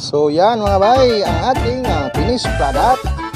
So yan mga bay, ang ating finished product.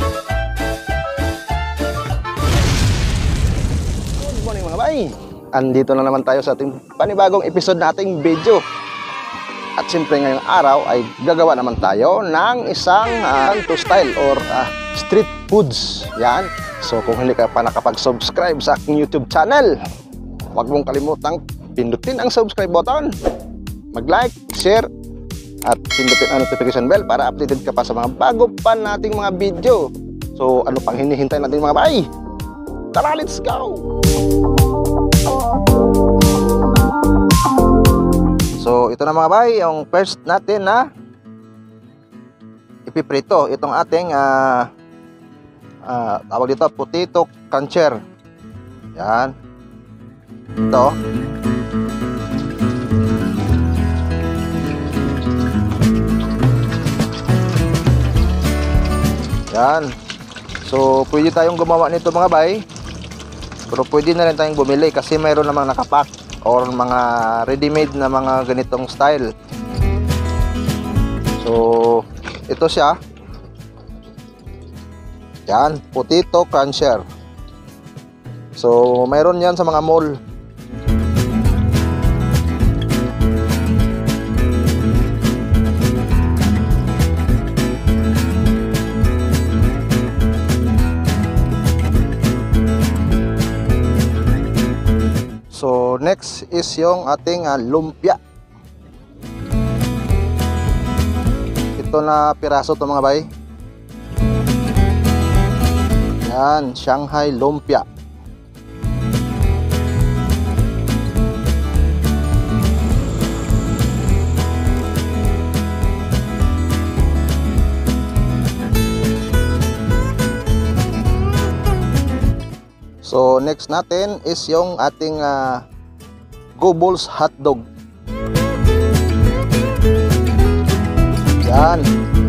Good morning mga bay. Andito na naman tayo sa ating panibagong episode na ating video. At siyempre ngayong araw ay gagawa naman tayo ng isang Kanto style or street foods. Yan. So kung hindi ka pa nakapag-subscribe sa aking YouTube channel, huwag mong kalimutang pindutin ang subscribe button, mag-like, share, at pindutin ang notification bell para updated ka pa sa mga bago pa nating mga video. So ano pang hinihintay natin mga bay? Tara, let's go! So ito na mga bay, yung first natin na ipiprito itong ating tawag dito potato cruncher. Yan. Ito. Yan. So pwede tayong gumawa nito mga bay, pero pwede na rin tayong bumili kasi mayroon namang nakapack or mga ready-made na mga ganitong style. So ito siya. Yan, potato cruncher. So mayroon yan sa mga mall. So next is yung ating lumpia. Ito na piraso to mga bay. Yan, Shanghai lumpia. So next natin is yung ating Goebbels hotdog. Yan.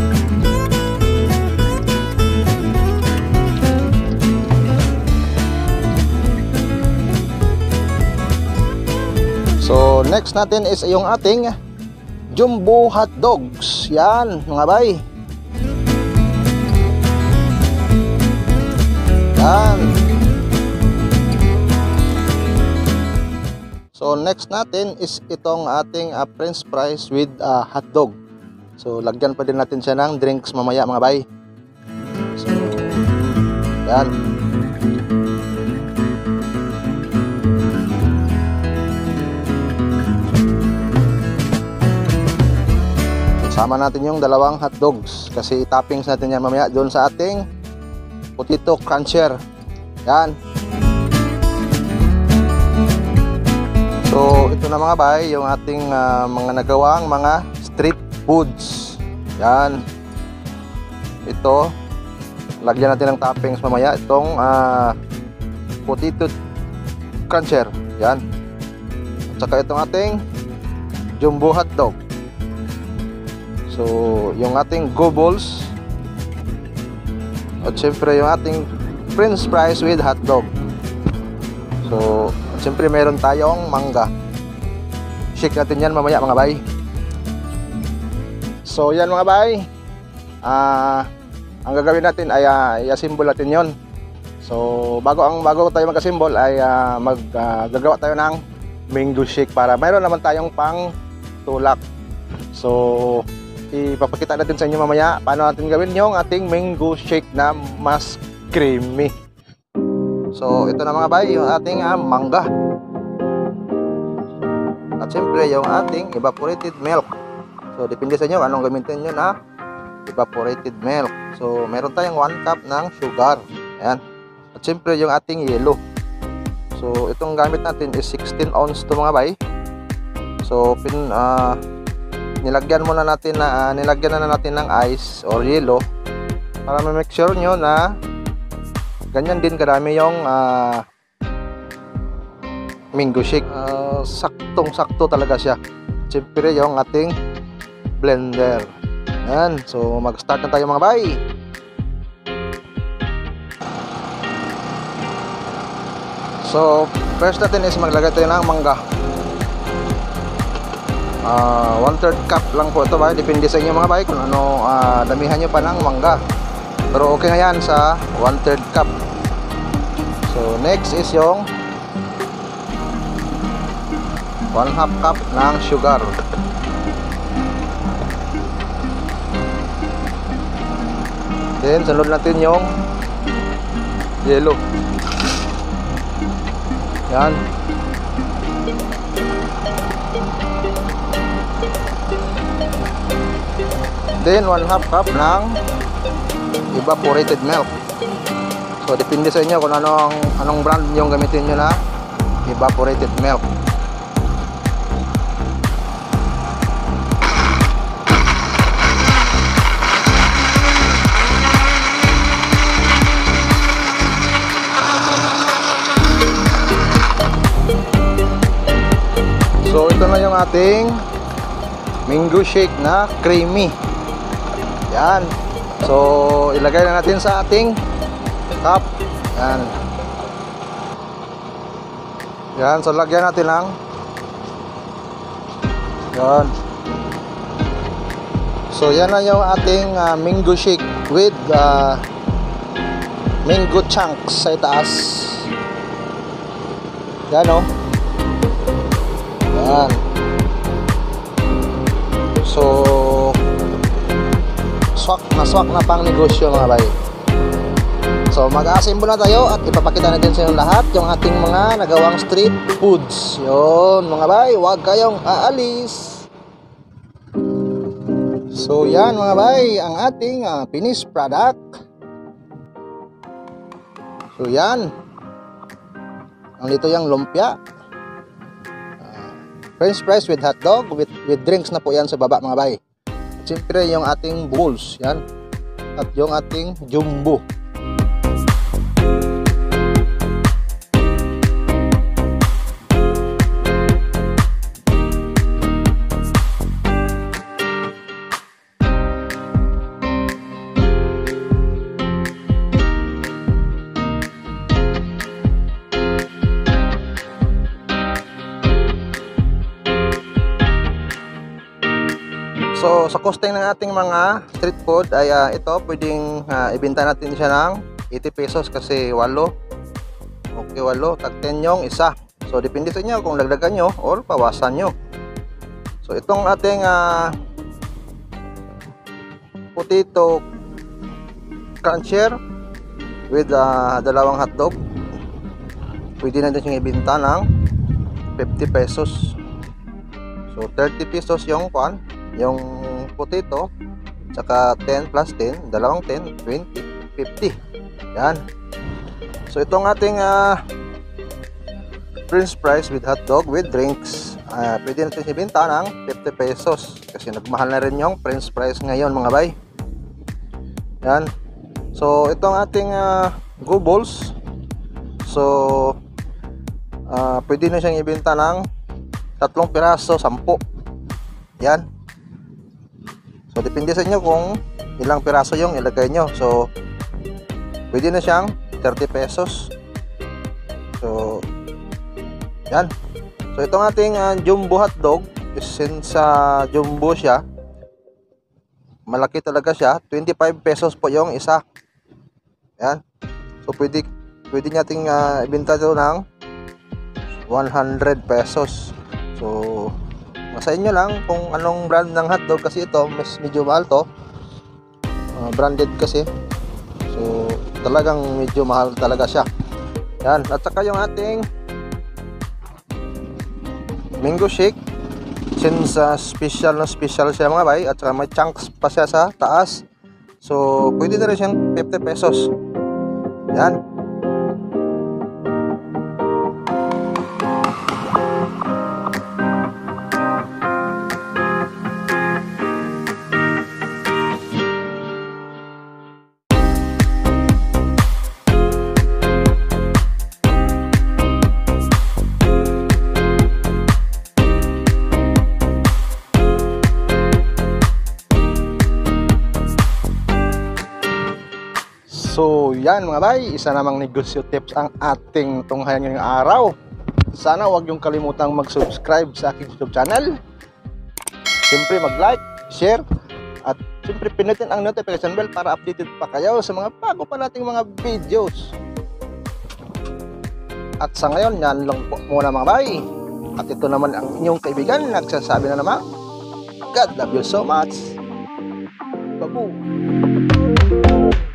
So next natin is yung ating jumbo hotdogs. Yan mga bay. Yan. So next natin is itong ating french fries with hotdog. So lagyan pa din natin siya ng drinks mamaya mga bay. So yan. Sama natin yung dalawang hotdogs kasi toppings natin yan mamaya doon sa ating potato cruncher. Yan. So ito na mga bay, yung ating mga nagawang mga street foods. Yan. Ito, lagyan natin ng toppings mamaya itong potato cruncher. Yan. At saka itong ating jumbo hotdog. So yung ating Goebbels. At syempre yung ating french fries with hotdog. So siyempre meron tayong mangga. Shake natin yan mamaya mga bay. So yan mga bay, ang gagawin natin ay i-assemble natin yon. So bago tayo mag-assemble ay gagawa tayo ng mango shake para mayroon naman tayong pang tulak. So ipapakita natin sa inyo mamaya paano natin gawin yung ating mango shake na mas creamy. So ito na mga bay, yung ating mangga. At siyempre yung ating evaporated milk. So depende sa inyo anong gamitin nyo na evaporated milk. So meron tayong 1 cup ng sugar. Ayan. At siyempre yung ating yellow. So itong gamit natin is 16 ounce to mga bay. So nilagyan na natin ng ice or yellow para ma-make sure nyo na ganyan din karami yung mango shake. Saktong-sakto talaga siya. Siyempre yung ating blender. Yan. So mag-start na tayo mga bay. So first natin is maglagay tayo ng mangga. 1/3 cup lang po ito ba, depende sa inyo mga bay kung ano damihan nyo pa ng mangga, pero okay na yan sa 1/3 cup. So next is yung 1/2 cup ng sugar. Then sunod natin yung yellow. Yan. Then 1/2 cup ng evaporated milk. So depende sa inyo kung anong brand yung gamitin nyo na evaporated milk. So ito na yung ating mango shake na creamy. Yan. So ilagay na natin sa ating cup. Yan. Yan. So lagyan natin ng yan. So yan na yung ating mango shake with mango chunks sa itaas. Yan o. Yan. So swak na pang negosyo mga bay. So mag-assemble na tayo at ipapakita natin sa inyo lahat yung ating mga nagawang street foods. Yun mga bay, huwag kayong aalis. So yan mga bay, ang ating finished product. So yan. Ang dito yung lumpia, French fries with hotdog with drinks na po yan sa baba mga bay. Siyempre yung ating bowls, yan. At yung ating jumbo. So sa costing ng ating mga street food ay ito pwedeng ibenta natin siya ng 80 pesos kasi 8. Okay, 8 tag 10 yung isa. So depende sa inyo kung dagdagan nyo or pawasan nyo. So itong ating potato cruncher with dalawang hotdog, pwede natin siyang ibenta ng 50 pesos. So 30 pesos yung yung potato, tsaka 10 plus 10, dalawang 10, 20, 50. Yan. So itong ating French fries with hotdog with drinks, pwede natin ibenta ng 50 pesos kasi nagmahal na rin yung French fries ngayon mga bay. Yan. So itong ating go balls, so pwede na siyang ibenta ng 3 piraso, 10. Yan. So depende sa inyo kung ilang piraso yung ilagay nyo. So pwede na siyang 30 pesos. So yan. So itong ating jumbo hotdog, since jumbo siya, malaki talaga siya, 25 pesos po yung isa. Yan. So pwede nating ibenta ito ng 100 pesos. So sa inyo lang kung anong brand ng hotdog kasi ito medyo mahal to, branded kasi, so talagang medyo mahal talaga siya. Yan. At saka yung ating mango shake, since special na special siya mga bay, at saka may chunks pa siya sa taas, so pwede na rin siyang 50 pesos. Yan. So yan mga bay, isa namang negosyo tips ang ating tunghayan ngayong araw. Sana huwag yung kalimutang mag-subscribe sa aking YouTube channel siyempre mag-like, share, at siyempre pinutin ang notification bell para updated pa kayo sa mga bago pa nating mga videos. At sa ngayon, yan lang po muna mga bay. At ito naman ang inyong kaibigan, nagsasabi na naman, God love you so much. Babu.